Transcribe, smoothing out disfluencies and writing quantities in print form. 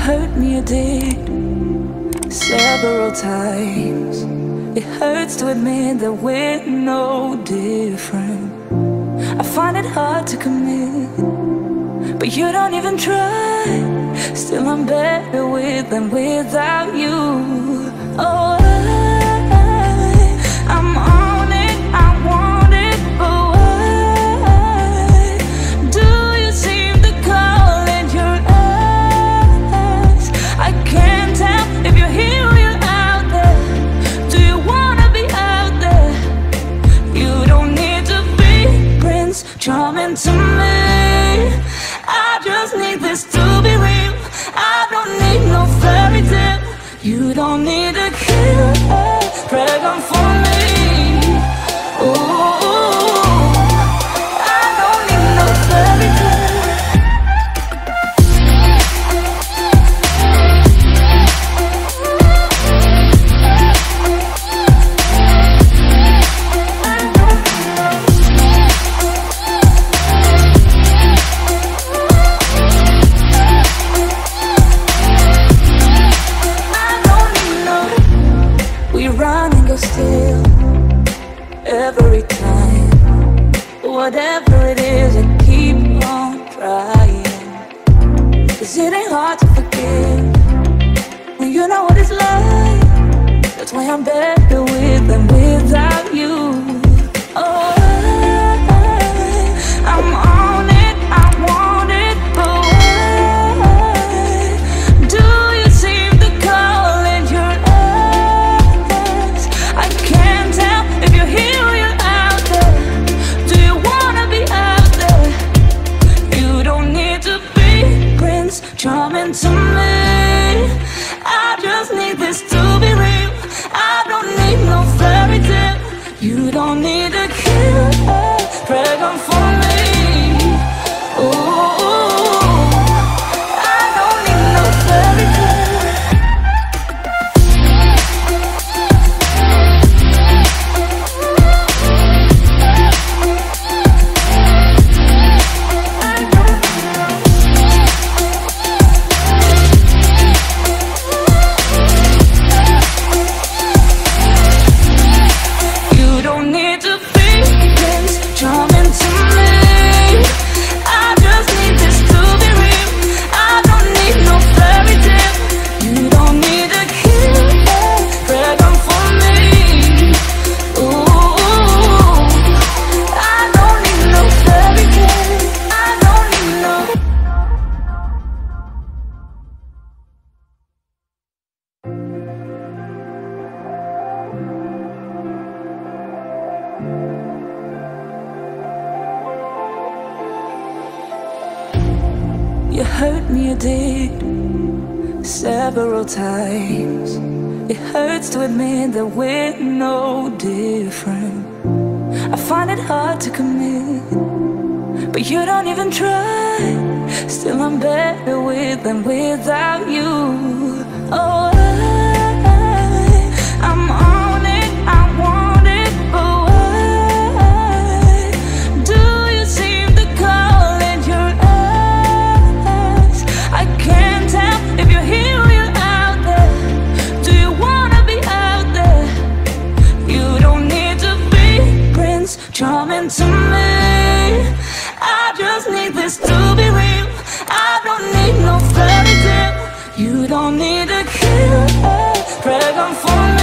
hurt me, you did, several times. It hurts to admit that we're no different. I find it hard to commit, but you don't even try. Still I'm better with than without you. Oh, I'm on it, I want it, but why do you seem to call in your eyes? I can't tell if you're here or you're out there. Do you wanna be out there? You don't need to be Prince Charming to me. I just need this to be real. I don't need no fairy tale. You don't need a killer pregnant for me. Ooh, I don't need no fairy tale. Still, every time, whatever it is, I keep on trying. 'Cause it ain't hard to forgive when you know what it's like. That's why I'm better with than without you. Oh, I'm on it, I want it, but why do you seem to call in your eyes? I can't tell if you're here or you're out there. Do you wanna be out there? You don't need to be Prince Charming to me. I just need this to be real. I don't need no fairy tale. You don't need a killer pregnant for me. Ooh, I don't need no fairy tale. You hurt me, you did, several times. It hurts to admit that we're no different. I find it hard to commit, but you don't even try. Still I'm better with than without you. Oh, I'm on it, I want it, but why do you seem to call in your eyes? I can't tell if you're here or you're out there. Do you wanna be out there? You don't need to be Prince Charming to me. I just need this to be real. I don't need no fairy tale. You don't need a killer pregnant for me.